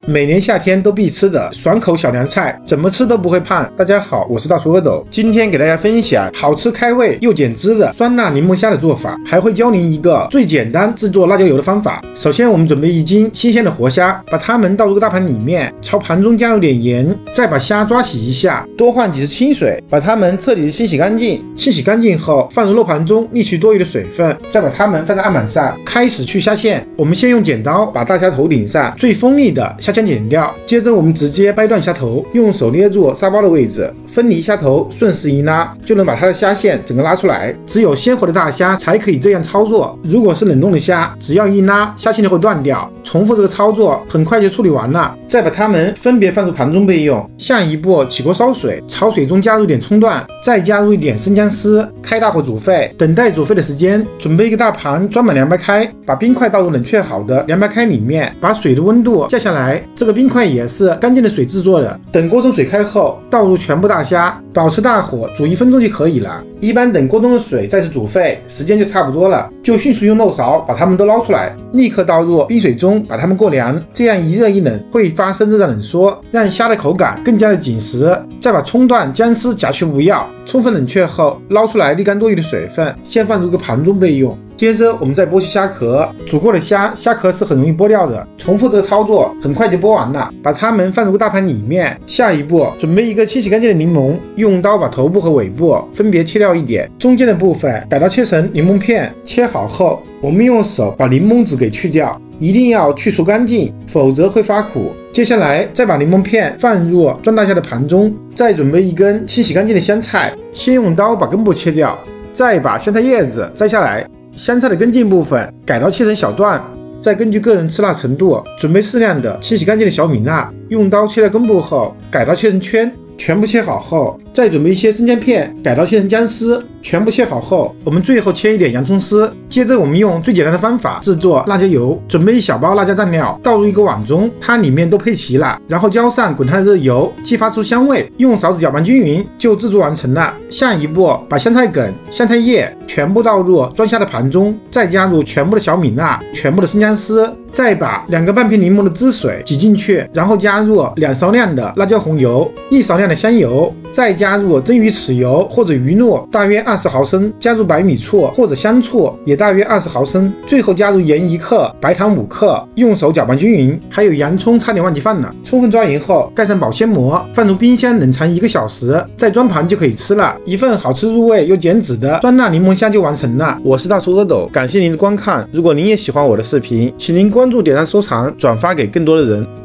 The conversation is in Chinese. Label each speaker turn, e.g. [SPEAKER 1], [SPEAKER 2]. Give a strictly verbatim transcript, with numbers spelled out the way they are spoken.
[SPEAKER 1] 每年夏天都必吃的爽口小凉菜，怎么吃都不会胖。大家好，我是大厨阿斗，今天给大家分享好吃开胃又减脂的酸辣柠檬虾的做法，还会教您一个最简单制作辣椒油的方法。首先我们准备一斤新鲜的活虾，把它们倒入个大盘里面，朝盘中加入点盐，再把虾抓洗一下，多换几次清水，把它们彻底的清洗干净。清洗干净后放入肉盘中沥去多余的水分，再把它们放在案板上，开始去虾线。我们先用剪刀把大虾头顶上最锋利的虾枪剪掉，接着我们直接掰断虾头，用手捏住沙包的位置，分离虾头，顺势一拉，就能把它的虾线整个拉出来。只有鲜活的大虾才可以这样操作，如果是冷冻的虾，只要一拉，虾线就会断掉。重复这个操作，很快就处理完了。再把它们分别放入盘中备用。下一步，起锅烧水，炒水中加入点葱段，再加入一点生姜丝，开大火煮沸。等待煮沸的时间，准备一个大盘装满凉白开，把冰块倒入冷却好的凉白开里面，把水的温度降下来。这个冰块也是干净的水制作的。等锅中水开后，倒入全部大虾，保持大火煮一分钟就可以了。一般等锅中的水再次煮沸，时间就差不多了，就迅速用漏勺把它们都捞出来，立刻倒入冰水中把它们过凉，这样一热一冷会发生热胀冷缩，让虾的口感更加的紧实。再把葱段、姜丝夹去不要，充分冷却后捞出来沥干多余的水分，先放入个盘中备用。接着我们再剥去虾壳，煮过的虾虾壳是很容易剥掉的，重复这个操作很快就剥完了，把它们放入个大盘里面。下一步准备一个清洗干净的柠檬，用刀把头部和尾部分别切掉一点，中间的部分改刀切成柠檬片。切好后，我们用手把柠檬籽给去掉，一定要去除干净，否则会发苦。接下来再把柠檬片放入装大虾的盘中，再准备一根清洗干净的香菜，先用刀把根部切掉，再把香菜叶子摘下来。香菜的根茎部分改刀切成小段，再根据个人吃辣程度准备适量的清洗干净的小米辣，用刀切了根部后改刀切成圈。全部切好后，再准备一些生姜片，改刀切成姜丝。全部切好后，我们最后切一点洋葱丝。接着我们用最简单的方法制作辣椒油，准备一小包辣椒蘸料，倒入一个碗中，它里面都配齐了，然后浇上滚烫的热油，激发出香味，用勺子搅拌均匀，就制作完成了。下一步，把香菜梗、香菜叶全部倒入装虾的盘中，再加入全部的小米辣、全部的生姜丝，再把两个半瓶柠檬的汁水挤进去，然后加入两勺量的辣椒红油，一勺量的香油，再加入蒸鱼豉油或者鱼露大约二十毫升，加入白米醋或者香醋也大约二十毫升，最后加入盐一克，白糖五克，用手搅拌均匀。还有洋葱差点忘记放了，充分抓匀后盖上保鲜膜，放入冰箱冷藏一个小时，再装盘就可以吃了。一份好吃入味又减脂的酸辣柠檬虾就完成了。我是大厨阿斗，感谢您的观看。如果您也喜欢我的视频，请您关注、点赞、收藏、转发给更多的人。